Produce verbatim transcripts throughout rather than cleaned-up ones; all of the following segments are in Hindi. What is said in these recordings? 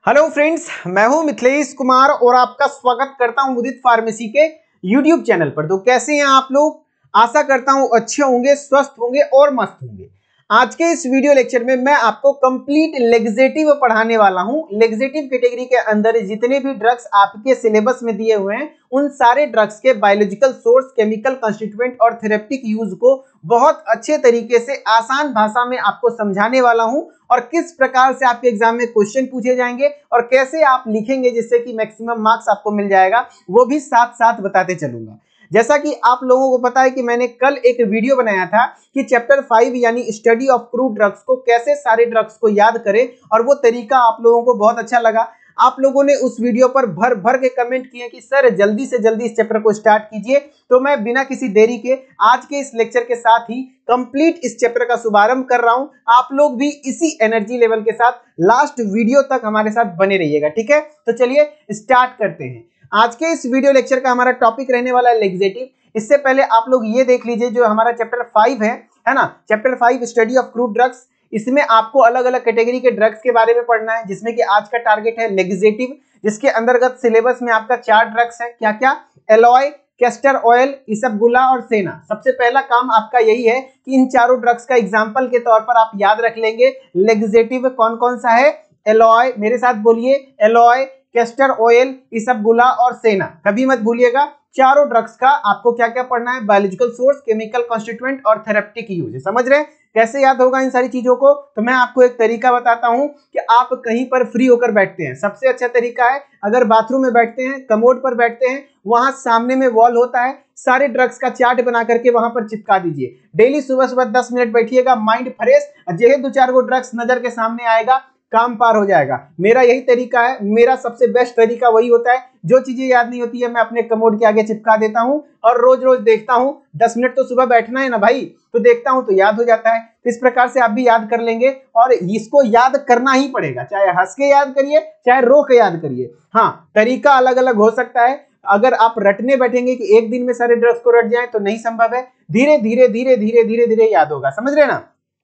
हेलो फ्रेंड्स, मैं हूं मिथिलेश कुमार और आपका स्वागत करता हूं उदित फार्मेसी के यूट्यूब चैनल पर। तो कैसे हैं आप लोग? आशा करता हूं अच्छे होंगे, स्वस्थ होंगे और मस्त होंगे। आज के इस वीडियो लेक्चर में मैं आपको कंप्लीट लेग्जेटिव पढ़ाने वाला हूं। लेग्जेटिव कैटेगरी के अंदर जितने भी ड्रग्स आपके सिलेबस में दिए हुए हैं उन सारे ड्रग्स के बायोलॉजिकल सोर्स, केमिकल कंस्टिट्यूएंट और थेरेप्टिक यूज को बहुत अच्छे तरीके से आसान भाषा में आपको समझाने वाला हूं और किस प्रकार से आपके एग्जाम में क्वेश्चन पूछे जाएंगे और कैसे आप लिखेंगे जिससे कि मैक्सिमम मार्क्स आपको मिल जाएगा, वो भी साथ साथ बताते चलूंगा। जैसा कि आप लोगों को पता है कि मैंने कल एक वीडियो बनाया था कि चैप्टर फाइव यानी स्टडी ऑफ क्रूड ड्रग्स को कैसे सारे ड्रग्स को याद करें, और वो तरीका आप लोगों को बहुत अच्छा लगा। आप लोगों ने उस वीडियो पर भर भर के कमेंट किए कि सर जल्दी से जल्दी इस चैप्टर को स्टार्ट कीजिए। तो मैं बिना किसी देरी के आज के इस लेक्चर के साथ ही कंप्लीट इस चैप्टर का शुभारंभ कर रहा हूं। आप लोग भी इसी एनर्जी लेवल के साथ लास्ट वीडियो तक हमारे साथ बने रहिएगा, ठीक है? तो चलिए स्टार्ट करते हैं। आज के इस वीडियो लेक्चर का हमारा टॉपिक रहने वाला है लेग्जेटिव। इससे पहले आप लोग ये देख लीजिए जो हमारा चैप्टर फाइव है है ना, chapter five study of crude drugs. इसमें आपको अलग अलग कैटेगरी के ड्रग्स के बारे में पढ़ना है, जिसमें कि आज का टारगेट है लेग्जेटिव, जिसके अंतर्गत सिलेबस में आपका चार ड्रग्स है। क्या क्या? एलॉय, कैस्टर ऑयल, इसबगोला और सेना। सबसे पहला काम आपका यही है कि इन चारों ड्रग्स का एग्जाम्पल के तौर पर आप याद रख लेंगे लेग्जेटिव कौन कौन सा है। एलॉय, मेरे साथ बोलिए, एलॉय, कैस्टर ऑयल, इसबगोला और सेना। कभी मत भूलिएगा। चारों ड्रग्स का आपको क्या क्या पढ़ना है? बायोलॉजिकल सोर्स, केमिकल कॉन्स्टिट्यूएंट और थेरेप्टिक यूज। समझ रहे हैं कैसे याद होगा इन सारी चीजों को? तो मैं आपको एक तरीका बताता हूं कि आप कहीं पर फ्री होकर बैठते हैं, सबसे अच्छा तरीका है अगर बाथरूम में बैठते हैं, कमोड पर बैठते हैं, वहां सामने में वॉल होता है, सारे ड्रग्स का चार्ट बना करके वहां पर चिपका दीजिए। डेली सुबह सुबह दस मिनट बैठिएगा, माइंड फ्रेश, जेहे दो चार गो ड्रग्स नजर के सामने आएगा, काम पार हो जाएगा। मेरा यही तरीका है, मेरा सबसे बेस्ट तरीका वही होता है। जो चीजें याद नहीं होती है मैं अपने कमोड के आगे चिपका देता हूं और रोज रोज देखता हूं। दस मिनट तो सुबह बैठना है ना भाई, तो देखता हूं तो याद हो जाता है। तो इस प्रकार से आप भी याद कर लेंगे और इसको याद करना ही पड़ेगा, चाहे हंस के याद करिए चाहे रो के याद करिए। हाँ, तरीका अलग अलग हो सकता है। अगर आप रटने बैठेंगे कि एक दिन में सारे ड्रग्स को रट जाए तो नहीं संभव है। धीरे धीरे धीरे धीरे धीरे धीरे याद होगा, समझ रहे ना?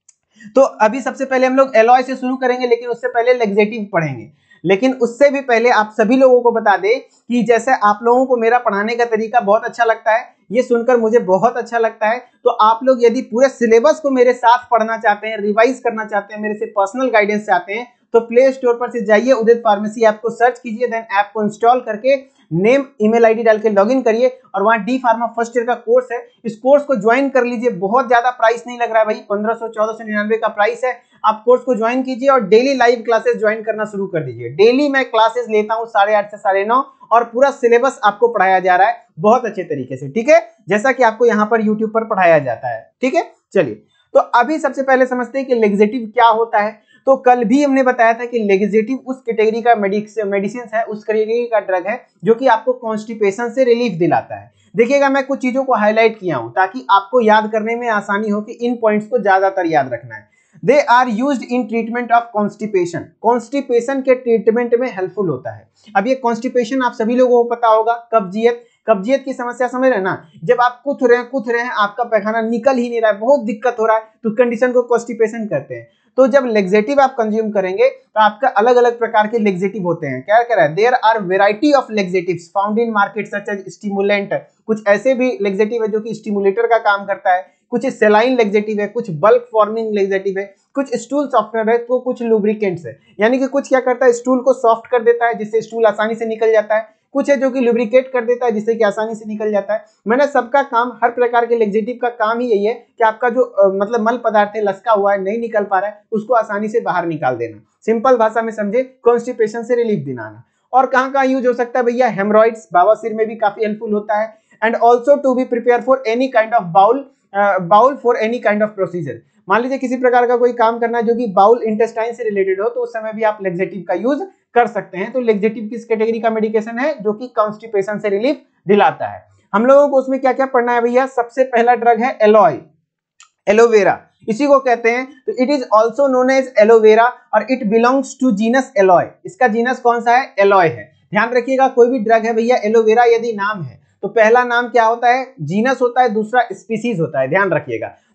तो अभी सबसे पहले हम लोग एलॉय से शुरू करेंगे, लेकिन उससे पहले लेग्जेटिव पढ़ेंगे। लेकिन उससे भी पहले आप सभी लोगों को बता दें कि जैसे आप लोगों को मेरा पढ़ाने का तरीका बहुत अच्छा लगता है, ये सुनकर मुझे बहुत अच्छा लगता है। तो आप लोग यदि पूरे सिलेबस को मेरे साथ पढ़ना चाहते हैं, रिवाइज करना चाहते हैं, मेरे से पर्सनल गाइडेंस चाहते हैं, तो प्ले स्टोर पर से जाइए, उदित फार्मेसी ऐप को सर्च कीजिए, देन ऐप को इंस्टॉल करके नेम ईमेल आईडी डाल के लॉगिन करिए और वहां डी फार्मा फर्स्ट ईयर का कोर्स है, इस कोर्स को ज्वाइन कर लीजिए। बहुत ज्यादा प्राइस नहीं लग रहा है भाई, पंद्रह सौ चौदह सौ निन्यानवे का प्राइस है। आप कोर्स को ज्वाइन कीजिए और डेली लाइव क्लासेस ज्वाइन करना शुरू कर दीजिए। डेली मैं क्लासेस लेता हूं साढ़े आठ से साढ़े नौ और पूरा सिलेबस आपको पढ़ाया जा रहा है बहुत अच्छे तरीके से, ठीक है? जैसा कि आपको यहाँ पर यूट्यूब पर पढ़ाया जाता है, ठीक है? चलिए, तो अभी सबसे पहले समझते हैं कि लेग्जेटिव क्या होता है। तो कल भी हमने बताया था कि लेग्जेटिव उस कैटेगरी का मेडिसिन है, उस कैटेगरी का ड्रग है जो कि आपको कॉन्स्टिपेशन से रिलीफ दिलाता है। देखिएगा, मैं कुछ चीजों को हाईलाइट किया हूं ताकि आपको याद करने में आसानी हो कि इन पॉइंट्स को ज्यादातर याद रखना है। They are used in treatment of constipation. Constipation के ट्रीटमेंट में हेल्पफुल होता है। अब ये कॉन्स्टिपेशन आप सभी लोगों को पता होगा, कब्जियत कब्जियत की समस्या समझ रहे ना? जब आप कुथ रहे हैं कुथ रहे हैं आपका पैखाना निकल ही नहीं रहा है, बहुत दिक्कत हो रहा है, तो कंडीशन को कॉन्स्टिपेशन कहते हैं। तो जब लेग्जेटिव आप कंज्यूम करेंगे तो आपका अलग अलग प्रकार के लेग्जेटिव होते हैं। क्या कह रहा है? There are variety of laxatives found in market such as stimulant. कुछ ऐसे भी लेग्जेटिव है जो कि स्टिमुलेटर का काम करता है, कुछ सेलाइन लेग्जेटिव है, कुछ बल्क फॉर्मिंग लेग्जेटिव है, कुछ स्टूल सॉफ्टवेयर है, तो कुछ लुब्रिकेंट्स है। यानी कि कुछ क्या करता है, स्टूल को सॉफ्ट कर देता है जिससे स्टूल आसानी से निकल जाता है, कुछ है जो कि लुब्रिकेट कर देता है जिससे कि आसानी से निकल जाता है। मैंने सबका काम, हर प्रकार के लेग्जेटिव का काम ही यही है कि आपका जो आ, मतलब मल पदार्थ है, लसका हुआ है, नहीं निकल पा रहा है, उसको आसानी से बाहर निकाल देना। सिंपल भाषा में समझे, कॉन्स्टिपेशन से रिलीफ दिलाना। और कहाँ कहाँ यूज हो सकता है भैया? हेमरॉइड्स, बवासीर में भी काफी हेल्पफुल होता है। And also to be prepare for any kind of bowel bowel for any kind of procedure. मान लीजिए किसी प्रकार का कोई काम करना है जो कि बाउल इंटेस्टाइन से रिलेटेड हो, तो उस समय भी आप लेग्जेटिव का यूज कर सकते हैं। तो लेग्जेटिव किस कैटेगरी का मेडिकेशन है? जो कि कॉन्स्टिपेशन से रिलीफ दिलाता है। हम लोगों को उसमें क्या क्या पढ़ना है भैया? सबसे पहला ड्रग है एलॉय, एलोवेरा, इसी को कहते हैं। तो it is also known as aloe vera और it belongs to genus aloe. इसका जीनस कौन सा है? एलॉय है। ध्यान रखिएगा, कोई भी ड्रग है भैया, एलोवेरा यदि नाम है तो पहला नाम क्या होता है? जीनस होता है, दूसरा स्पीसीज होता है, ध्यान रखिएगा।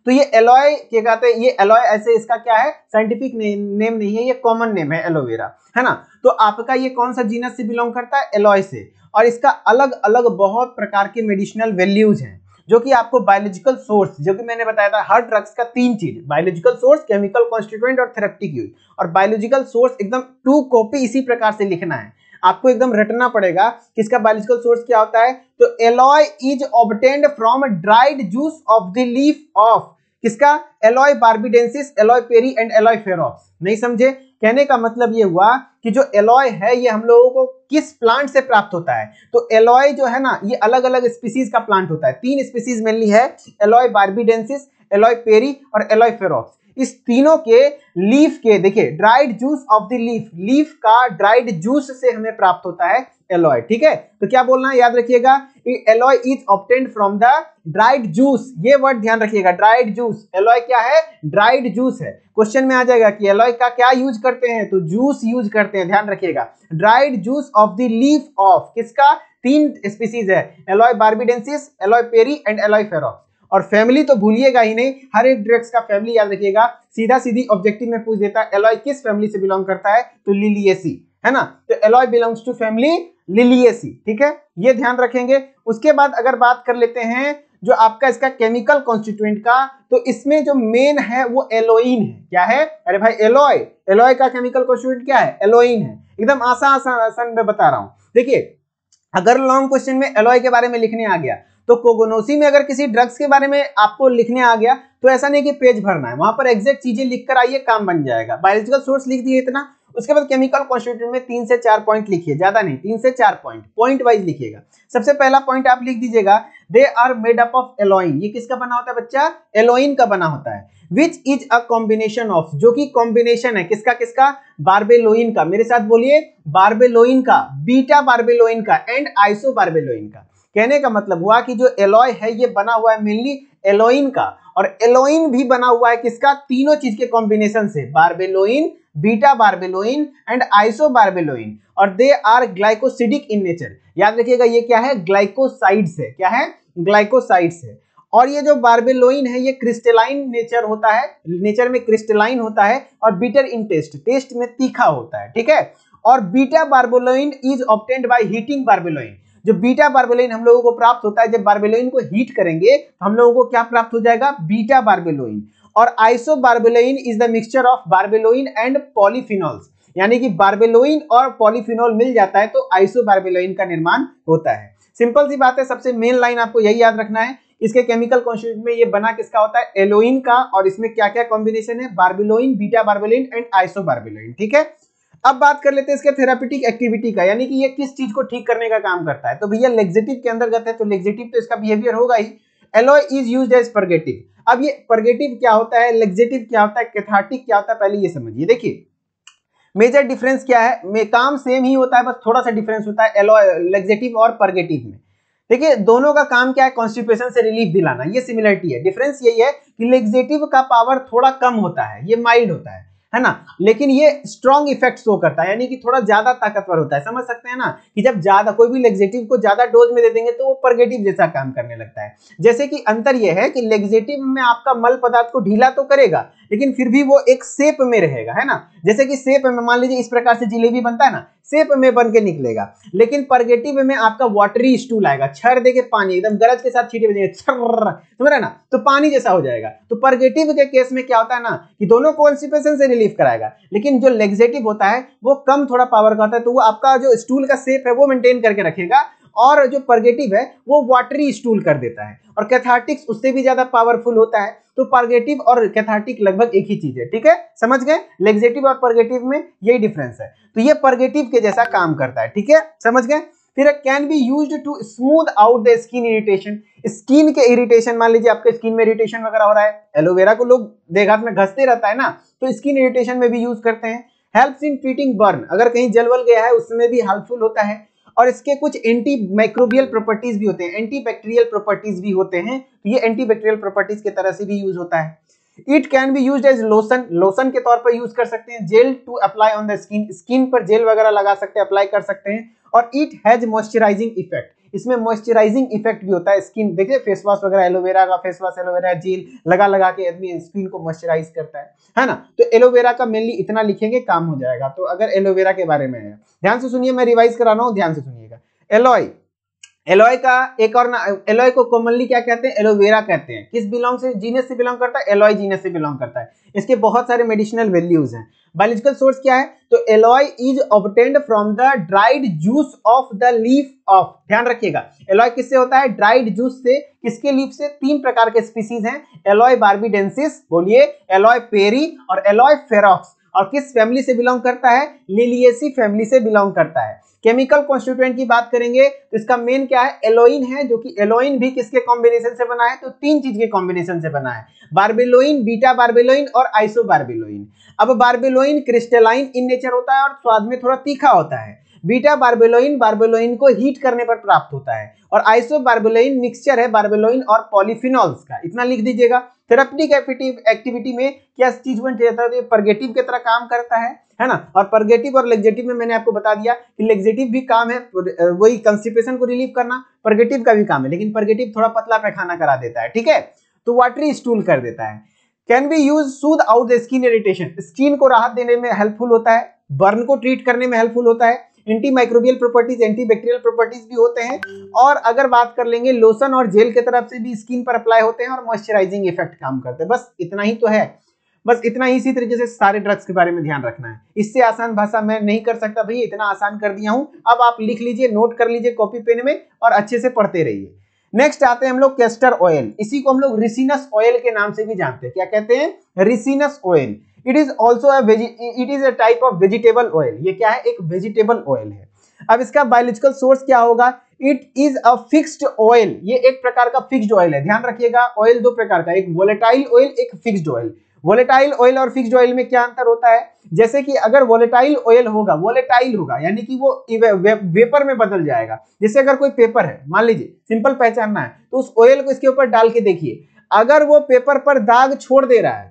तो ये एलॉय क्या कहते हैं, ये एलॉय ऐसे इसका क्या है साइंटिफिक ने, नेम नहीं है, ये कॉमन नेम है एलोवेरा, है ना। तो आपका ये कौन सा जीनस से बिलोंग करता है, एलॉय से। और इसका अलग अलग बहुत प्रकार के मेडिसिनल वैल्यूज हैं जो कि आपको बायोलॉजिकल सोर्स, जो कि मैंने बताया था हर ड्रग्स का तीन चीज, बायोलॉजिकल सोर्स, केमिकल कॉन्स्टिट्यूएंट और थेरेप्यूटिक यूज। और बायोलॉजिकल सोर्स एकदम टू कॉपी इसी प्रकार से लिखना है, आपको एकदम रटना पड़ेगा कि इसका बायोलॉजिकल सोर्स क्या होता है। तो alloy is obtained from dried juice of the leaf of किसका, aloe barbadensis, alloy perryi and alloy ferox. नहीं समझे, कहने का मतलब ये हुआ कि जो एलॉय है ये हम लोगों को किस प्लांट से प्राप्त होता है। तो एलॉय जो है ना ये अलग अलग स्पीसीज का प्लांट होता है, तीन स्पीसीज मेनली है, एलॉय बार्बिडेंसिस, एलॉय पेरी और एलॉय फेरोक्स। इस तीनों के लीफ के देखिए dried juice of the leaf, leaf का ड्राइड जूस से हमें प्राप्त होता है एलॉय, ठीक है। तो क्या बोलना है याद रखिएगा, Aloe is obtained from the dried juice, ये वर्ड ध्यान रखिएगा, ड्राइड जूस। एलॉय क्या है, ड्राइड जूस है। क्वेश्चन में आ जाएगा कि एलॉय का क्या यूज करते हैं, तो जूस यूज करते हैं, ध्यान रखिएगा। Dried juice of the leaf of किसका, तीन स्पीसीज है, Aloe barbadensis, alloy perryi and alloy ferox. और फैमिली तो भूलिएगा ही नहीं, हर एक ड्रग्स का फैमिली याद रखिएगा, सीधा सीधी ऑब्जेक्टिव में पूछ देता है एलॉय किस फैमिली से बिलोंग करता है, तो लिलिएसी, है ना। तो Aloe belongs to family Liliaceae, ठीक है, ये ध्यान रखेंगे। उसके बाद अगर बात कर लेते हैं जो आपका इसका केमिकल कॉन्स्टिट्यूएंट का, तो इसमें जो मेन है वो एलोइन है। क्या है, अरे भाई एलॉय, एलॉय का केमिकल कॉन्स्टिट्यूएंट क्या है, एलोइन है। एकदम आसान आसान आसान मैं बता रहा हूं। देखिए अगर लॉन्ग क्वेश्चन में एलॉय के बारे में लिखने आ गया, तो कोगनोसी में अगर किसी ड्रग्स के बारे में आपको लिखने आ गया, तो ऐसा नहीं कि पेज भरना है, वहां पर एग्जैक्ट चीजें लिखकर आइए, काम बन जाएगा। बायोलॉजिकल सोर्स लिख दिए इतना, उसके बाद केमिकल कॉन्स्टिट्यूएंट में तीन से चार पॉइंट लिखिए, ज्यादा नहीं, तीन से चार पॉइंट, पॉइंट वाइज लिखिएगा। सबसे पहला पॉइंट आप लिख दीजिएगा, they are made up of aloin. ये किसका बना होता है बच्चा, एलोइन का बना होता है। Which is a combination of, जो कि कॉम्बिनेशन है किसका किसका, बार्बेलोइन का, मेरे साथ बोलिए, बार्बेलोइन का, बीटा बार्बेलोइन का एंड आइसो बार्बेलोइन का। कहने का मतलब हुआ कि जो एलॉय है ये बना हुआ है मेनली एलोइन का, और एलोइन भी बना हुआ है किसका, तीनों चीज के कॉम्बिनेशन से, barbaloin, beta barbaloin and iso barbaloin. और they are glycosidic in nature. याद रखिएगा ये क्या है, ग्लाइकोसाइड्स है। क्या है, ग्लाइकोसाइड्स है। और ये जो बार्बेलोइन है ये क्रिस्टलाइन नेचर होता है, नेचर में क्रिस्टलाइन होता है, और बिटर इन टेस्ट, टेस्ट में तीखा होता है, ठीक है। और beta barbaloin is obtained by heating barbaloin. जो बीटा बार्बेलोइन हम लोगों को प्राप्त होता है, जब बार्बेलोइन को हीट करेंगे तो हम लोगों को क्या प्राप्त हो जाएगा, बीटा बार्बेलोइन। और iso barbaloin is the mixture of barbaloin and polyphenols, यानी कि बार्बेलोइन और पॉलीफिनॉल मिल जाता है तो आइसो बार्बेलोइन का निर्माण होता है। सिंपल सी बात है, सबसे मेन लाइन आपको यही याद रखना है। इसके केमिकल कॉन्स्टिट्यूएंट में ये बना किसका होता है, एलोइन का, और इसमें क्या क्या कॉम्बिनेशन है, barbaloin, beta barbaloin and iso barbaloin, ठीक है। अब बात कर लेते हैं इसके थेराप्यूटिक एक्टिविटी का, यानी कि ये किस चीज को ठीक करने का काम करता है। तो भैया लेक्सेटिव के अंतर्गत है, तो लेक्सेटिव तो इसका बिहेवियर होगा ही। Aloe is used as purgative. अब ये पर्गेटिव क्या होता है, लेक्सेटिव क्या होता है, कैथार्टिक क्या होता है, पहले ये समझिए। देखिए मेजर डिफरेंस क्या है, में काम सेम ही होता है, बस थोड़ा सा डिफरेंस होता है एलॉय, लेक्सेटिव और पर्गेटिव में। देखिए दोनों का काम क्या है, कॉन्स्टिपेशन से रिलीफ दिलाना, ये सिमिलरिटी है। डिफरेंस यही है कि लेक्सेटिव का पावर थोड़ा कम होता है, ये माइल्ड होता है है ना, लेकिन ये स्ट्रॉन्ग इफेक्ट शो करता है, यानी कि थोड़ा ज्यादा ताकतवर होता है। समझ सकते हैं ना कि जब ज्यादा कोई भी लेक्सेटिव को ज्यादा डोज में दे देंगे तो वो पर्गेटिव जैसा काम करने लगता है। जैसे कि अंतर यह है कि लेक्सेटिव में आपका मल पदार्थ को ढीला तो करेगा, लेकिन फिर भी वो एक शेप में रहेगा, है ना। जैसे कि शेप में मान लीजिए इस प्रकार से जिलेबी बनता है ना, शेप में बन के निकलेगा। लेकिन पर्गेटिव में आपका वाटरी स्टूल आएगा, छर देके पानी एकदम गरज के साथ छींटे बजेंगे, छर, समझ रहे ना, तो पानी जैसा हो जाएगा। तो पर्गेटिव के केस में क्या होता है ना कि दोनों कॉन्स्टिपेशन से रिलीफ कराएगा, लेकिन जो लेक्सेटिव होता है वो कम थोड़ा पावर का होता है, तो वो आपका जो स्टूल का शेप है वो मेंटेन करके रखेगा, और जो पर्गेटिव है वो वाटरी स्टूल कर देता है। और कैथार्टिक्स उससे भी ज्यादा पावरफुल होता है। तो पर्गेटिव और कैथार्टिक लगभग एक ही चीज है, ठीक है, समझ गए। लेक्सेटिव और पर्गेटिव में यही डिफरेंस है, तो ये पर्गेटिव के जैसा काम करता है, ठीक है, समझ गए। फिर can be used to smooth out the skin irritation. Skin के इरिटेशन, मान लीजिए आपके स्किन में इरिटेशन वगैरह हो रहा है, एलोवेरा को लोग देह हाथ में घसते रहता है ना, तो स्किन इरिटेशन में भी यूज करते हैं। हेल्प्स इन ट्रीटिंग बर्न, अगर कहीं जलवल गया है उसमें भी हेल्पफुल होता है। और इसके कुछ एंटी माइक्रोबियल प्रॉपर्टीज भी होते हैं, एंटी बैक्टीरियल प्रॉपर्टीज भी होते हैं, तो ये एंटी बैक्टीरियल प्रॉपर्टीज की तरह से भी यूज होता है। It can be used as lotion, lotion के तौर पर यूज कर सकते हैं। Gel to apply on the skin, skin पर जेल वगैरह लगा सकते हैं, अप्लाई कर सकते हैं। और इट हैज मॉइस्चराइजिंग इफेक्ट, इसमें मॉइस्चराइजिंग इफेक्ट भी होता है। स्किन देखिए फेस वॉश वगैरह, एलोवेरा का फेस वॉश, एलोवेरा जेल लगा लगा के आदमी स्किन को मॉइस्चराइज करता है, है ना। तो एलोवेरा का मेनली इतना लिखेंगे काम हो जाएगा। तो अगर एलोवेरा के बारे में है, ध्यान से सुनिए, मैं रिवाइज करा रहा हूं, ध्यान से सुनिएगा। एलॉय, एलॉय का एक और ना, एलॉय को कॉमनली क्या कहते हैं, एलोवेरा कहते हैं। किस बिलोंग से, जीनस से बिलोंग करता है, एलॉय जीनस से बिलोंग करता है। इसके बहुत सारे मेडिसिनल वैल्यूज हैं। बायोलॉजिकल सोर्स क्या है, तो alloy is obtained from the dried juice of the leaf of, ध्यान रखिएगा, एलॉय किससे होता है, ड्राइड जूस से। किसके लीफ से, तीन प्रकार के स्पीसीज हैं, एलॉय बार्बीडेंसिस, बोलिए, एलॉय पेरी और एलॉय फेरोक्स। और किस फैमिली से बिलोंग करता है, लिलिएसी फैमिली से बिलोंग करता है। केमिकल कॉन्स्टिट्यूएंट की बात करेंगे तो इसका मेन क्या है, एलोइन है, जो कि एलोइन भी किसके कॉम्बिनेशन से बना है, तो तीन चीज के कॉम्बिनेशन से बना है, बार्बेलोइन, बीटा बार्बेलोइन और आइसोबार्बेलोइन। अब बार्बेलोइन क्रिस्टलाइन इन नेचर होता है और स्वाद में थोड़ा तीखा होता है। बीटा बार्बेलोइन बार्बेलोइन को हीट करने पर प्राप्त होता है। और आइसोबार्बेलोइन मिक्सचर है बार्बेलोइन और पॉलीफिनॉल्स का, इतना लिख दीजिएगा। थेरेप्यूटिक एक्टिविटी में क्या चीज बन जाता है, परगेटिव की तरह काम करता है, है ना। और परगेटिव और लेग्जेटिव में मैंने आपको बता दिया कि लेग्जेटिव भी काम है वही कंस्टिपेशन को रिलीव करना, परगेटिव का भी काम है, लेकिन परगेटिव थोड़ा पतला पैखाना करा देता है, ठीक है, तो वाटरी स्टूल कर देता है। Can be use soothe out the skin irritation, skin को राहत देने में हेल्पफुल होता है, बर्न को ट्रीट करने में हेल्पफुल होता है, anti microbial properties, anti bacterial properties भी होते हैं। और अगर बात कर लेंगे लोशन और जेल के तरफ से भी स्किन पर अप्लाई होते हैं और मॉइस्चराइजिंग इफेक्ट काम करते हैं। बस इतना ही तो है, बस इतना ही। इसी तरीके से सारे ड्रग्स के बारे में ध्यान रखना है। इससे आसान भाषा मैं नहीं कर सकता भैया, इतना आसान कर दिया हूं। अब आप लिख लीजिए, नोट कर लीजिए कॉपी पेन में और अच्छे से पढ़ते रहिए। नेक्स्ट आते हैं हम लोग कैस्टर ऑयल, इसी को हम लोग रिसिनस ऑयल के नाम से भी जानते हैं। क्या कहते हैं, Ricinus oil. It is also it is a type of vegetable oil, ये क्या है, एक वेजिटेबल ऑयल है। अब इसका बायोलॉजिकल सोर्स क्या होगा, it is a fixed oil, ये एक प्रकार का फिक्स्ड ऑयल है। ध्यान रखिएगा, ऑयल दो प्रकार का, एक वोलेटाइल ऑयल, एक फिक्स्ड ऑयल। वोलेटाइल ऑयल और फिक्स्ड ऑयल में क्या अंतर होता है, जैसे कि अगर वोलेटाइल ऑयल होगा, वोलेटाइल होगा यानी कि वो वे, वे, वेपर में बदल जाएगा। जैसे अगर कोई पेपर है, मान लीजिए, सिंपल पहचानना है, तो उस ऑयल को इसके ऊपर डाल के देखिए, अगर वो पेपर पर दाग छोड़ दे रहा है,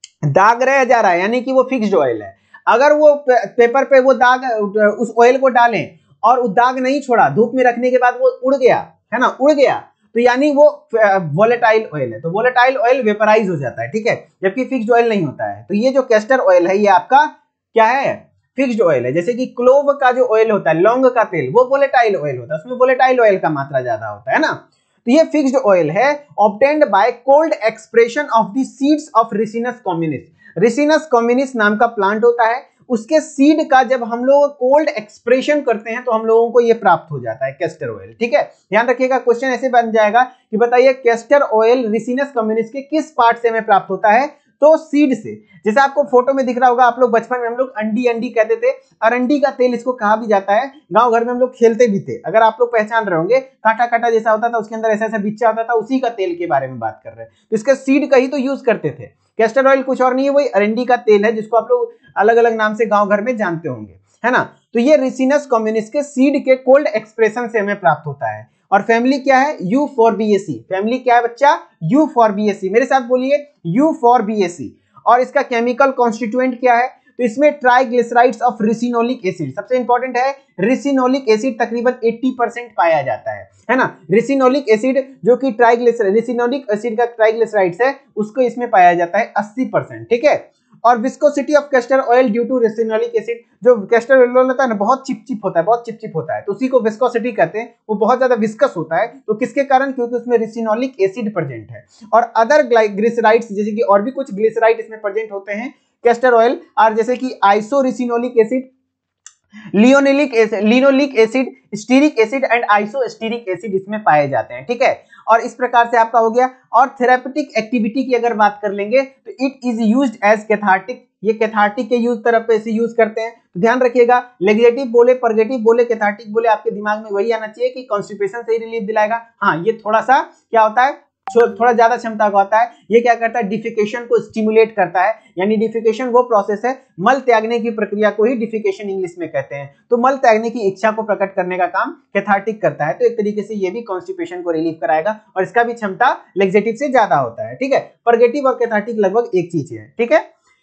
दाग रह जा रहा है, यानी कि वो फिक्स्ड ऑयल है। अगर वो पे, पेपर पे वो दाग, उस ऑयल को डालें और वो दाग नहीं छोड़ा, धूप में रखने के बाद वो उड़ गया, है ना, उड़ गया, तो यानी वो वोलेटाइल ऑयल है। तो वोलेटाइल ऑयल वेपराइज हो जाता है, ठीक है, जबकि फिक्स्ड ऑयल नहीं होता है। तो ये जो कैस्टर ऑयल है, ये आपका क्या है, फिक्स्ड ऑयल है। जैसे कि क्लोव का जो ऑयल होता है, लौंग का तेल, वो वोलेटाइल ऑयल होता है, उसमें वोलेटाइल ऑयल का मात्रा ज्यादा होता है ना। तो ये फिक्स्ड ऑयल है, obtained by cold expression of the seeds of Ricinus communis. Ricinus communis नाम का प्लांट होता है, उसके सीड का जब हम लोग कोल्ड एक्सप्रेशन करते हैं तो हम लोगों को ये प्राप्त हो जाता है कैस्टर ऑयल, ठीक है। ध्यान रखिएगा, क्वेश्चन ऐसे बन जाएगा कि बताइए कैस्टर ऑयल रिसिनस कम्युनिस के किस पार्ट से हमें प्राप्त होता है, तो सीड से। जैसे आपको फोटो में दिख रहा होगा, आप लोग बचपन में हम लोग अंडी अंडी कहते थे, अरंडी का तेल इसको कहा भी जाता है, गांव घर में हम लोग खेलते भी थे। अगर आप लोग पहचान रहे होंगे, काटा काटा जैसा होता था, उसके अंदर ऐसा ऐसा बिच्चा होता था, उसी का तेल के बारे में बात कर रहे हैं। तो इसका सीड का ही तो यूज करते थे। कैस्टर ऑयल कुछ और नहीं है, वही अरंडी का तेल है, जिसको आप लोग अलग अलग नाम से गांव घर में जानते होंगे, है ना। तो ये रिसिनस कम्युनिस के सीड के कोल्ड एक्सप्रेशन से हमें प्राप्त होता है। और फैमिली क्या है, यूफोर्बिएसी। फैमिली क्या है बच्चा, यूफोर्बिएसी। मेरे साथ बोलिए, यूफोर्बिएसी। और इसका केमिकल कॉन्स्टिट्यूएंट क्या है, तो इसमें ट्राइग्लिसराइड्स ऑफ रिसिनोलिक एसिड, सबसे इंपॉर्टेंट है, रिसिनोलिक एसिड तकरीबन अस्सी परसेंट पाया जाता है, है ना। रिसिनोलिक एसिड जो कि ट्राइग्लिसराइड, रिसिनोलिक एसिड का ट्राइग्लिसराइड्स है, उसको इसमें पाया जाता है अस्सी परसेंट, ठीक है। और viscosity of castor oil due to ricinoleic acid, जो कैस्टर ऑयल होता है ना, बहुत चिपचिप होता है, बहुत चिपचिप होता है, तो उसी को विस्कोसिटी कहते हैं। वो बहुत ज्यादा विस्कस होता है, तो किसके कारण, क्योंकि उसमें रिसिनोलिक एसिड प्रेजेंट है। और अदर ग्लिसराइड्स, जैसे कि और भी कुछ ग्लिसराइड इसमें प्रेजेंट होते हैं कैस्टर ऑयल, और जैसे कि isoricinoleic acid, linolenic acid, linoleic acid, stearic acid and isostearic acid इसमें पाए जाते हैं, ठीक है। और इस प्रकार से आपका हो गया। और थेरेपेटिक एक्टिविटी की अगर बात कर लेंगे तो it is used as cathartic, ये कैथार्टिक के यूज तरफ पे इसे यूज करते हैं। तो ध्यान रखिएगा, लेग्जेटिव बोले, परगेटिव बोले, कैथार्टिक बोले, आपके दिमाग में वही आना चाहिए कि कॉन्स्टिपेशन से ही रिलीफ दिलाएगा। हाँ, ये थोड़ा सा क्या होता है, थोड़ा ज्यादा क्षमता का होता है। ये क्या करता है, डिफिकेशन को स्टिमुलेट करता है, यानी डिफिकेशन वो प्रोसेस है, मल त्यागने की प्रक्रिया को ही डिफिकेशन इंग्लिश में कहते हैं। तो मल त्यागने की इच्छा को प्रकट करने का काम कैथार्टिक करता है। तो एक तरीके से ये भी कॉन्स्टिपेशन को रिलीव कराएगा, और इसका भी क्षमता लेग्जेटिव से ज्यादा होता है, ठीक है। परगेटिव और कैथार्टिक लगभग एक चीज है, ठीक है।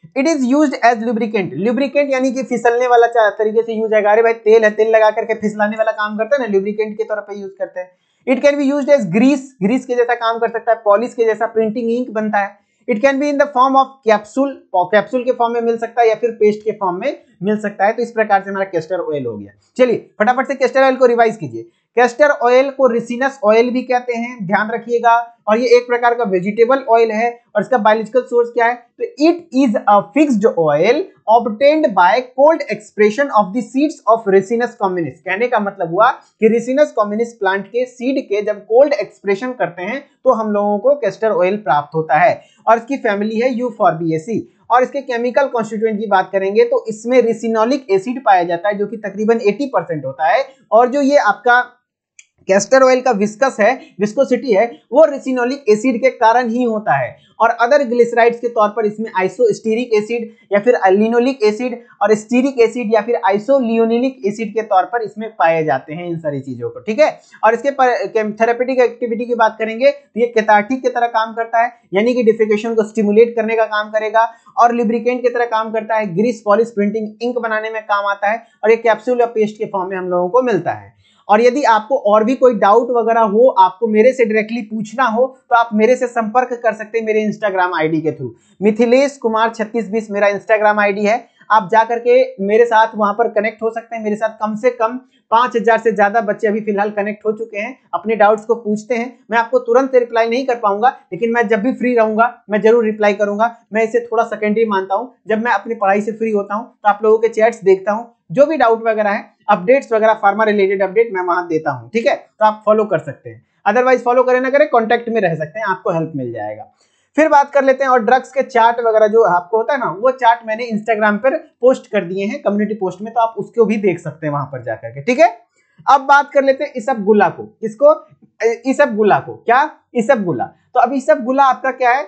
It is used as lubricant, lubricant यानी कि फिसलने वाला तरीके से यूज है। अरे भाई तेल है, तेल लगा करके फिसलाने वाला काम करते हैं ना, लुब्रिकेंट के तौर पर यूज करते हैं। It can be used as grease, grease के जैसा काम कर सकता है, पॉलिश के जैसा, प्रिंटिंग इंक बनता है। It can be in the form of capsule, capsule के फॉर्म में मिल सकता है या फिर पेस्ट के फॉर्म में मिल सकता है। तो इस प्रकार से हमारा कैस्टर ऑयल हो गया। चलिए फटाफट से कैस्टर ऑयल को रिवाइज कीजिए। कैस्टर ऑयल को रिसिनस ऑयल भी कहते हैं, ध्यान रखिएगा। और ये एक प्रकार का वेजिटेबल ऑयल है। और इसका बायोलॉजिकल सोर्स क्या है? तो it is a fixed oil obtained by cold expression of the seeds of Ricinus communis. कहने का मतलब हुआ कि रिसिनस कॉम्युनिस प्लांट के सीड के जब कोल्ड एक्सप्रेशन करते हैं तो हम लोगों को कैस्टर ऑयल प्राप्त होता है। और इसकी फैमिली है यूफॉर्बिएसी। और इसके केमिकल कॉन्स्टिट्यूएंट की बात करेंगे तो इसमें रिसिनोलिक एसिड पाया जाता है जो कि तकरीबन अस्सी परसेंट होता है। और जो ये आपका कैस्टर ऑयल का विस्कस है, विस्कोसिटी है, वो रिसिनोलिक एसिड के कारण ही होता है। और अदर ग्लिसराइड्स के तौर पर इसमें आइसोस्टीरिक एसिड या फिर लिनोलिक एसिड और स्टीरिक एसिड या फिर आइसोलियोनिलिक एसिड के तौर पर इसमें पाए जाते हैं इन सारी चीजों को, ठीक है। और इसके थेरेपेटिक एक्टिविटी की बात करेंगे तो ये कैथार्टिक की तरह काम करता है, यानी कि डिफिकेशन को स्टिमुलेट करने का काम करेगा। और लिब्रिकेंट की तरह काम करता है, ग्रीस, पॉलिश, प्रिंटिंग इंक बनाने में काम आता है। और ये कैप्सूल या पेस्ट के फॉर्म में हम लोगों को मिलता है। और यदि आपको और भी कोई डाउट वगैरह हो, आपको मेरे से डायरेक्टली पूछना हो, तो आप मेरे से संपर्क कर सकते हैं मेरे इंस्टाग्राम आईडी के थ्रू। मिथिलेश कुमार छत्तीस बीस मेरा इंस्टाग्राम आईडी है। आप जा करके मेरे साथ वहां पर कनेक्ट हो सकते हैं। मेरे साथ कम से कम पांच हजार से ज्यादा बच्चे अभी फिलहाल कनेक्ट हो चुके हैं, अपने डाउट्स को पूछते हैं। मैं आपको तुरंत रिप्लाई नहीं कर पाऊंगा, लेकिन मैं जब भी फ्री रहूंगा मैं जरूर रिप्लाई करूंगा। मैं इसे थोड़ा सेकेंडरी मानता हूं। जब मैं अपनी पढ़ाई से फ्री होता हूं तो आप लोगों के चैट्स देखता हूं, जो भी डाउट वगैरह है, अपडेट्स वगैरह, फार्मा रिलेटेड अपडेट मैं वहां देता हूं, ठीक है। तो आप फॉलो कर सकते हैं, अदरवाइज फॉलो करें ना करें, कॉन्टेक्ट में रह सकते हैं, आपको हेल्प मिल जाएगा। फिर बात कर लेते हैं और ड्रग्स के चार्ट वगैरह जो आपको होता है ना, वो चार्ट मैंने इंस्टाग्राम पर पोस्ट कर दिए हैं कम्युनिटी पोस्ट में, तो आप उसको भी देख सकते हैं वहां पर जाकर के, ठीक है। अब बात कर लेते हैं इसबगोला को। किसको? इसबगोला को। क्या? इसबगोला। तो अब इसबगोला आपका क्या है?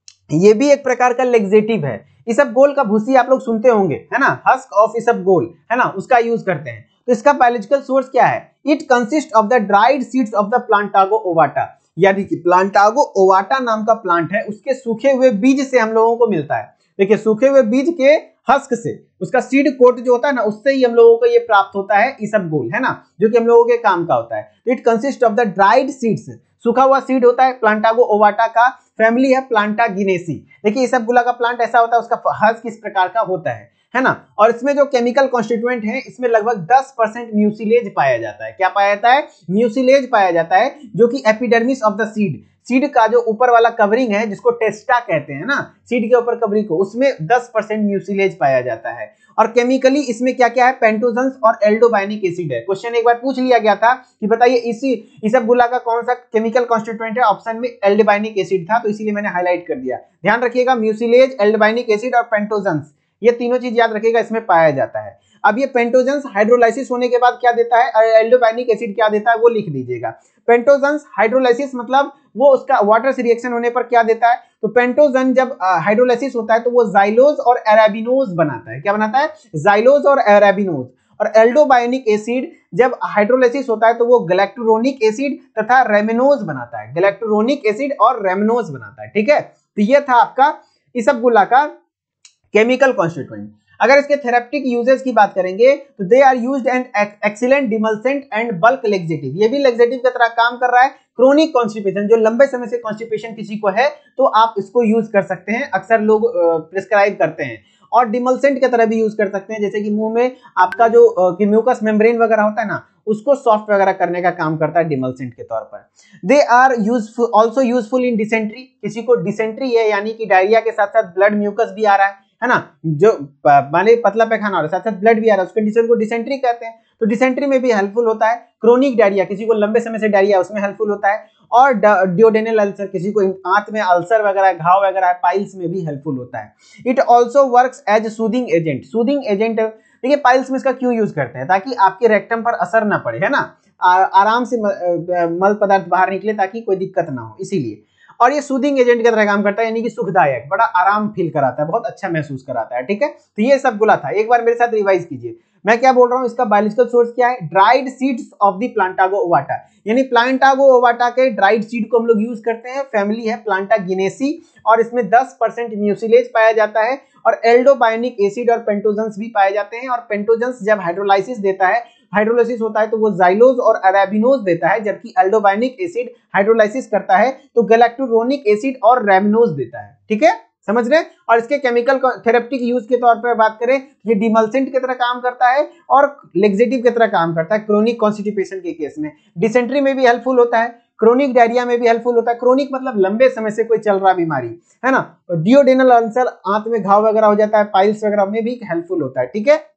ये भी एक प्रकार का लेक्सेटिव है। इसबगोल का भूसी आप लोग सुनते होंगे, है ना, हस्क ऑफ इसबगोल, है ना, उसका यूज करते हैं। तो इसका बायोलॉजिकल सोर्स क्या है? It consist of the dried seeds of the Plantago ovata, यानी कि प्लांटागो ओवाटा नाम का प्लांट है, उसके सूखे हुए बीज से हम लोगों को मिलता है। देखिए, सूखे हुए बीज के हस्क से, उसका सीड कोट जो होता है ना, उससे ही हम लोगों को ये प्राप्त होता है इसबगोल, है ना, जो कि हम लोगों के काम का होता है। तो it consist of the dried seeds, सूखा हुआ सीड होता है प्लांटागो ओवाटा का। फैमिली है प्लांटागिनेसी। देखिए, इसबगोला का प्लांट ऐसा होता है, उसका हस्क किस प्रकार का होता है, है ना। और इसमें जो केमिकल कॉन्स्टिट्यूएंट है, इसमें लगभग दस परसेंट म्यूसिलेज पाया जाता है। क्या पाया जाता है? म्यूसिलेज पाया जाता है, जो कि epidermis of the seed, seed का जो ऊपर वाला कवरिंग है, जिसको टेस्टा कहते हैं ना, सीड के ऊपर कवरिंग को, उसमें दस परसेंट म्यूसिलेज पाया जाता है। और केमिकली इसमें क्या क्या है? पेंटोजेंस और एल्डोबाइनिक एसिड है। क्वेश्चन एक बार पूछ लिया गया था कि बताइए इसी इसबगोला का कौन सा केमिकल कॉन्स्टिट्यूएंट है? ऑप्शन में एल्डोबाइनिक एसिड था, तो इसीलिए मैंने हाईलाइट कर दिया। ध्यान रखिएगा, म्यूसिलेज, एल्डोबाइनिक एसिड और पेंटोजेंस, ये तीनों चीज याद रखिएगा, इसमें पाया जाता है। अब ये पेंटोजेंस हाइड्रोलाइसिस होने के बाद क्या देता है, एल्डोबाइनिक एसिड क्या देता है, वो लिख दीजिएगा। पेंटोजेंस हाइड्रोलाइसिस मतलब वो उसका वाटर से रिएक्शन होने पर क्या देता है? तो पेंटोजन जब हाइड्रोलाइसिस होता है तो वो जाइलोज और अरेबिनोज बनाता है। क्या बनाता है? जाइलोज और अरेबिनोज। और एल्डोबाइनिक एसिड जब हाइड्रोलाइसिस होता है तो वो गैलेक्टोरोनिक एसिड तथा रेमिनोज बनाता है। गैलेक्टोरोनिक एसिड और रेमिनोज बनाता है, ठीक है। तो ये था आपका इसबगोला का केमिकल कॉन्स्टिट्यूएंट। अगर इसके थेरेप्टिक यूजेस की बात करेंगे तो they are used and excellent demulcent and bulk laxative, ये भी लेक्सेटिव की तरह काम कर रहा है। क्रोनिक कॉन्स्टिपेशन, जो लंबे समय से कॉन्स्टिपेशन किसी को है तो आप इसको यूज कर सकते हैं, अक्सर लोग प्रिस्क्राइब करते हैं। और डिमल्सेंट की तरह भी यूज कर सकते हैं, जैसे कि मुंह में आपका जो म्यूकस मेम्ब्रेन वगैरह होता है ना, उसको सॉफ्ट वगैरह करने का काम करता है डिमल्सेंट के तौर पर। They are useful also useful in dysentery, किसी को डिसेंट्री है यानी कि डायरिया के साथ साथ ब्लड म्यूकस भी आ रहा है है ना, जो माने पतला पैखाना हो रहा है साथ साथ ब्लड भी आ रहा है, उस कंडीशन को डिसेंट्री कहते हैं। तो डिसेंट्री में भी हेल्पफुल होता है। क्रोनिक डायरिया, किसी को लंबे समय से डायरिया, उसमें हेल्पफुल होता है। और डियोडेनल अल्सर, किसी को आंत में अल्सर वगैरह, घाव वगैरह है, पाइल्स में भी हेल्पफुल होता है। It also works as soothing agent, soothing agent. देखिए, पाइल्स में इसका क्यों यूज करते हैं? ताकि आपके रेक्टम पर असर ना पड़े, है ना, आराम से मल पदार्थ बाहर निकले ताकि कोई दिक्कत ना हो, इसीलिए। और ये सूदिंग एजेंट की तरह काम करता है, यानी कि सुखदायक, बड़ा आराम फील कराता है, बहुत अच्छा महसूस कराता है, ठीक है। तो ये सब गुला था, एक बार मेरे साथ रिवाइज कीजिए। मैं क्या बोल रहा हूँ, इसका बायोलॉजिकल सोर्स क्या है, dried seeds of the Plantago ovata, यानी प्लांटागो ओवाटा के ड्राइड सीड को हम लोग यूज करते हैं। फैमिली है प्लांटागिनेसी और इसमें दस परसेंट म्यूसिलेज पाया जाता है और एल्डोबायोनिक एसिड और पेंटोजेंस भी पाए जाते हैं। और पेंटोजेंस जब हाइड्रोलाइसिस देता है, हाइड्रोलाइसिस होता है तो वो जाइलोज और अरेबिनोज देता है, जबकि एल्डोबायोनिक एसिड हाइड्रोलाइसिस करता है तो गैलेक्टोरोनिक एसिड और रेमिनोज देता है। ठीक है, समझ रहे हैं। और इसके केमिकल थेरेप्टिक यूज के तौर पर बात करें, ये डिमल्सेंट की तरह काम करता है और लेक्सेटिव की तरह काम करता है क्रोनिक कॉन्स्टिपेशन के केस में। डिसेंट्री में भी हेल्पफुल होता है, क्रोनिक डायरिया में भी हेल्पफुल होता है। क्रोनिक मतलब लंबे समय से कोई चल रहा बीमारी है ना। डियोडेनल अल्सर, आंत में घाव वगैरह हो जाता है, पाइल्स वगैरह में भी हेल्पफुल होता है। ठीक है,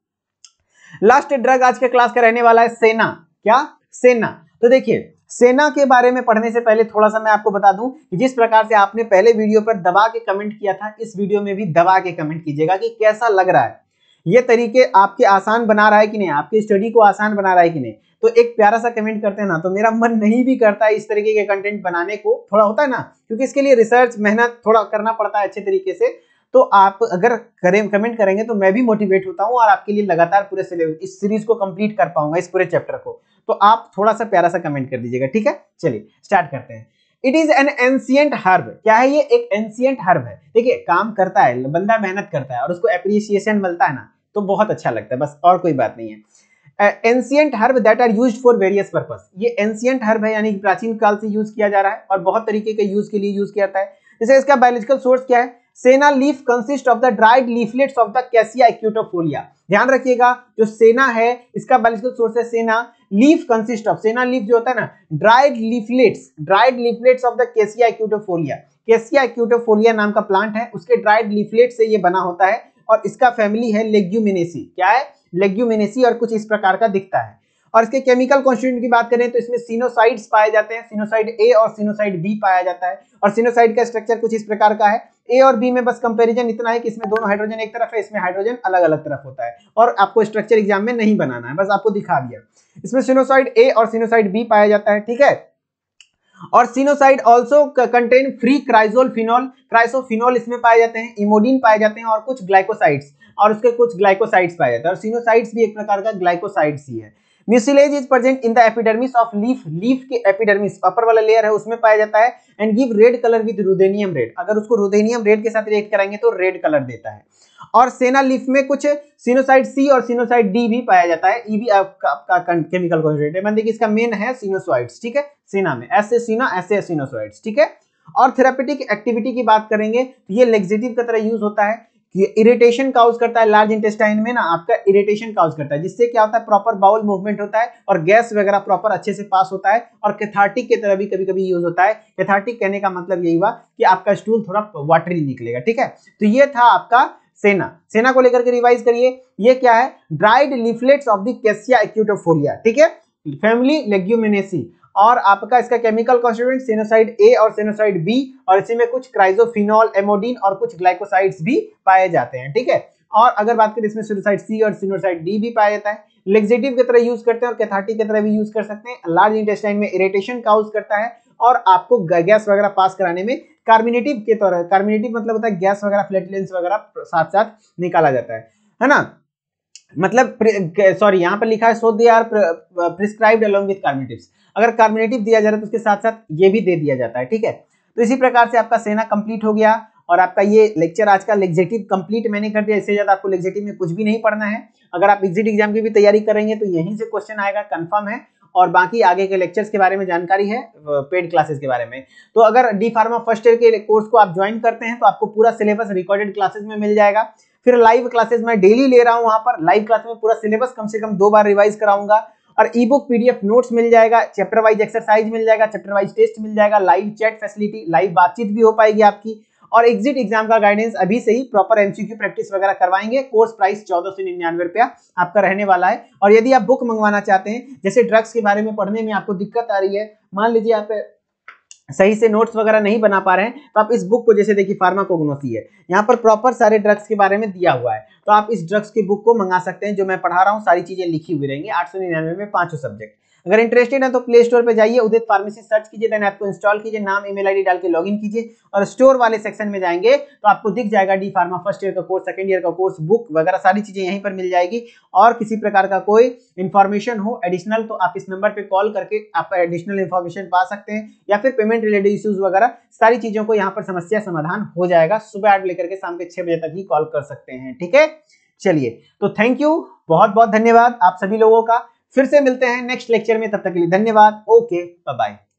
लास्ट ड्रग आज के क्लास का रहने वाला है सेना। क्या, सेना। तो देखिए, सेना के बारे में पढ़ने से पहले थोड़ा सा मैं आपको बता दूं कि जिस प्रकार से आपने पहले वीडियो पर दबा के कमेंट किया था, इस वीडियो में भी दबा के कमेंट कीजिएगा कि कैसा लग रहा है, ये तरीके आपके आसान बना रहा है कि नहीं, आपकी स्टडी को आसान बना रहा है कि नहीं। तो एक प्यारा सा कमेंट करते हैं ना, तो मेरा मन नहीं भी करता है इस तरीके के कंटेंट बनाने को, थोड़ा होता है ना, क्योंकि इसके लिए रिसर्च मेहनत थोड़ा करना पड़ता है अच्छे तरीके से। तो आप अगर करें कमेंट करेंगे तो मैं भी मोटिवेट होता हूं और आपके लिए लगातार पूरे इस सीरीज को कंप्लीट कर पाऊंगा, इस पूरे चैप्टर को। तो आप थोड़ा सा प्यारा सा कमेंट कर दीजिएगा। ठीक है, चलिए स्टार्ट करते हैं। It is an ancient herb. क्या है ये, एक एंशिएंट हर्ब है। देखिए, काम करता है, बंदा मेहनत करता है और उसको एप्रिसिएशन मिलता है ना, तो बहुत अच्छा लगता है, बस और कोई बात नहीं है। Ancient herb that are used for various purpose. ये एंशिएंट हर्ब है, यानी प्राचीन काल से यूज किया जा रहा है और बहुत तरीके के यूज के लिए यूज किया जाता है। जैसे इसका बायोलॉजिकल सोर्स क्या है, senna leaf consist of the dried leaflets of the Cassia acutifolia. ध्यान रखिएगा, जो सेना है इसका बायोलॉजिकल सोर्स है senna, leaf consist of, senna leaf जो होता है ना, dried leaflets, dried leaflets of the Cassia acutifolia. Cassia acutifolia नाम का प्लांट है, उसके ड्राइड लीफलेट से ये बना होता है और इसका फैमिली है लेग्यूमिनेसी। क्या है, लेग्यूमिनेसी, और कुछ इस प्रकार का दिखता है। और इसके केमिकल कॉन्स्टिट्यूएंट की बात करें तो इसमें सिनोसाइड्स पाए जाते हैं, सिनोसाइड ए और सिनोसाइड बी पाया जाता है। और सिनोसाइड का स्ट्रक्चर कुछ इस प्रकार का है। ए और बी में बस कंपैरिजन इतना है कि इसमें दोनों हाइड्रोजन एक तरफ है, इसमें हाइड्रोजन अलग अलग तरफ होता है। और आपको स्ट्रक्चर एग्जाम में नहीं बनाना है, बस आपको दिखा दिया। इसमें सिनोसाइड ए और सिनोसाइड बी पाया जाता है। ठीक है, और sennoside also contain free chrysophanol, chrysophanol इसमें पाए जाते हैं, इमोडिन पाए जाते हैं और कुछ ग्लाइकोसाइड्स, और उसके कुछ ग्लाइकोसाइड्स पाए जाते हैं। और सिनोसाइड्स भी एक प्रकार का ग्लाइकोसाइड्स ही है। Mucilage is present in the epidermis of leaf, leaf के एपिडर्मिस अपर वाला लेयर है उसमें पाया जाता है। And give red colour with ruthenium red, अगर उसको रुदेनियम रेड के साथ रिएक्ट कराएंगे तो रेड कलर देता है। और सेना लीफ में कुछ सिनोसाइड सी और सिनोसाइड डी भी पाया जाता है। ई भी आपका आपका केमिकल कॉन्सेंट्रेट है, मतलब इसका मेन है सिनोसाइड्स। ठीक है, सेना में ऐसे सीना ऐसे सिनोसाइड्स। ठीक है, और थेरेपेटिक एक्टिविटी की बात करेंगे तो ये लेक्सेटिव की तरह यूज होता है। ये इरिटेशन काउज करता है, लार्ज इंटेस्टाइन में ना आपका इरिटेशन काउज करता है, जिससे क्या होता है, प्रॉपर बाउल मूवमेंट होता है और गैस वगैरह प्रॉपर अच्छे से पास होता है। और कैथार्टिक की तरह भी कभी कभी यूज होता है। कैथार्टिक कहने का मतलब यही हुआ कि आपका स्टूल थोड़ा वाटरी निकलेगा। ठीक है, तो ये था आपका सेना। सेना को लेकर के रिवाइज करिए, ये क्या है, dried leaflets of the Cassia acutifolia. ठीक है, फैमिली लेग्यूमिनेसी। और आपका इसका केमिकल कॉन्स्टिट्यूएंट सिनोसाइड ए और सिनोसाइड बी, और इसी में कुछ क्राइसोफिनॉल, एमोडिन और कुछ ग्लाइकोसाइड्स भी पाए जाते हैं। ठीक है, और अगर बात करें इसमें सिनोसाइड सी और सिनोसाइड डी भी पाया जाता है। लेक्सेटिव की तरह यूज करते हैं और कैथार्टिक की तरह भी यूज कर सकते हैं। लार्ज इंटेस्टाइन में इरिटेशन काउज करता है और आपको गैस वगैरह पास कराने में कार्मिनेटिव के तौर, कार्मिनेटिव मतलब होता है गैस वगैरह, फ्लैटुलेंस वगैरह साथ साथ निकाला जाता है, है ना। मतलब सॉरी, यहाँ पर लिखा है so they are prescribed along with carminatives. अगर कार्मिनेटिव दिया जा रहा है तो उसके साथ साथ ये भी दे दिया जाता है। ठीक है, तो इसी प्रकार से आपका सेना कंप्लीट हो गया और आपका ये लेक्चर आज का लेक्सेटिव कंप्लीट मैंने कर दिया। इससे ज्यादा आपको लेक्सेटिव में कुछ भी नहीं पढ़ना है। अगर आप एग्जिट एग्जाम की भी तैयारी करेंगे तो यहीं से क्वेश्चन आएगा, कंफर्म है। और बाकी आगे के लेक्चर्स के बारे में जानकारी है पेड क्लासेस के बारे में। तो अगर डी फार्मा फर्स्ट ईयर के कोर्स को आप ज्वाइन करते हैं तो आपको पूरा सिलेबस रिकॉर्डेड क्लासेस में मिल जाएगा। फिर लाइव क्लासेस मैं डेली ले रहा हूँ, वहां पर लाइव क्लास में पूरा सिलेबस कम से कम दो बार रिवाइज कराऊंगा। और ई बुक पीडीएफ नोट्स मिल जाएगा, चैप्टर वाइज एक्सरसाइज मिल जाएगा, चैप्टर वाइज टेस्ट मिल जाएगा, लाइव चैट फैसिलिटी, लाइव बातचीत भी हो पाएगी आपकी। और एग्जिट एग्जाम का गाइडेंस अभी से ही प्रॉपर एमसीक्यू प्रैक्टिस वगैरह करवाएंगे। कोर्स प्राइस चौदह सौ निन्यानवे रुपया आपका रहने वाला है। और यदि आप बुक मंगवाना चाहते हैं, जैसे ड्रग्स के बारे में पढ़ने में आपको दिक्कत आ रही है, मान लीजिए आप सही से नोट्स वगैरह नहीं बना पा रहे हैं, तो आप इस बुक को, जैसे देखिए फार्माकोग्नोसी है, यहाँ पर प्रॉपर सारे ड्रग्स के बारे में दिया हुआ है, तो आप इस ड्रग्स की बुक को मंगा सकते हैं। जो मैं पढ़ा रहा हूँ सारी चीजें लिखी हुई रहेंगी, आठ सौ निन्यानवे में पांचों सब्जेक्ट। अगर इंटरेस्टेड है तो प्ले स्टोर पे जाइए, उदित फार्मेसी सर्च कीजिए, देन ऐप को इंस्टॉल कीजिए, नाम ईमेल आईडी डाल के लॉगिन कीजिए और स्टोर वाले सेक्शन में जाएंगे तो आपको दिख जाएगा डी फार्मा फर्स्ट ईयर का कोर्स, सेकंड ईयर का कोर्स, बुक वगैरह सारी चीजें यहीं पर मिल जाएगी। और किसी प्रकार का कोई इंफॉर्मेशन हो एडिशनल तो आप इस नंबर पे कॉल करके आप एडिशनल इंफॉर्मेशन पा सकते हैं, या फिर पेमेंट रिलेटेड इश्यूज वगैरह सारी चीजों को यहाँ पर समस्या समाधान हो जाएगा। सुबह आठ लेकर के शाम के छह बजे तक ही कॉल कर सकते हैं, ठीक है। चलिए तो थैंक यू, बहुत बहुत धन्यवाद आप सभी लोगों का। फिर से मिलते हैं नेक्स्ट लेक्चर में, तब तक के लिए धन्यवाद। Okay bye bye.